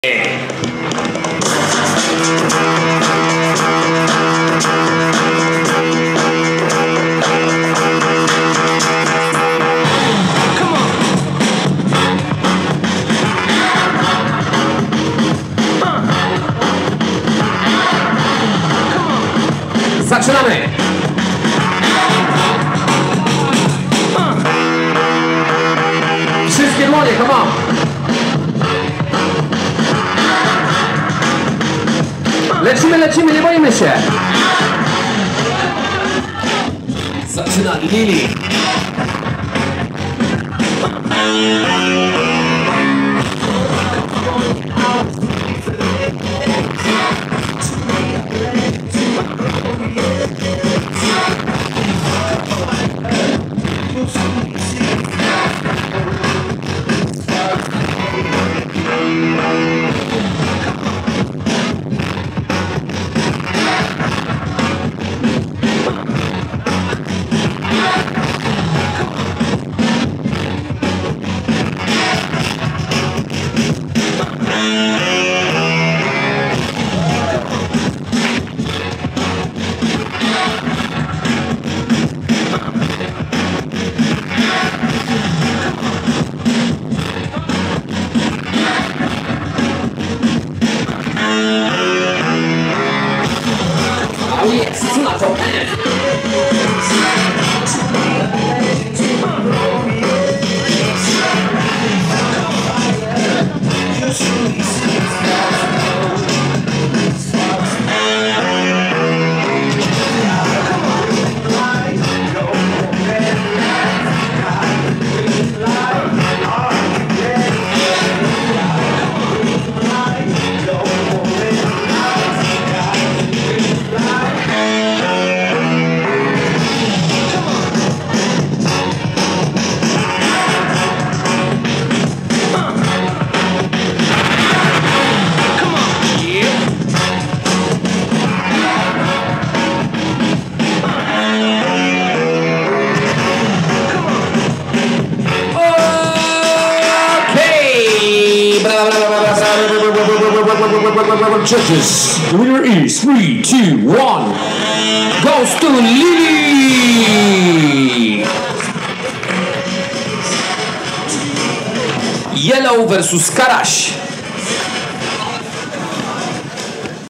Zaczynamy! Wszystkie dłonie, come on! Lecimy, lecimy, nie boimy się! Zaczyna Lili! Co na to? Judges, the winner is 3, 2, 1. Goes to Lili! Yellow versus Karaś.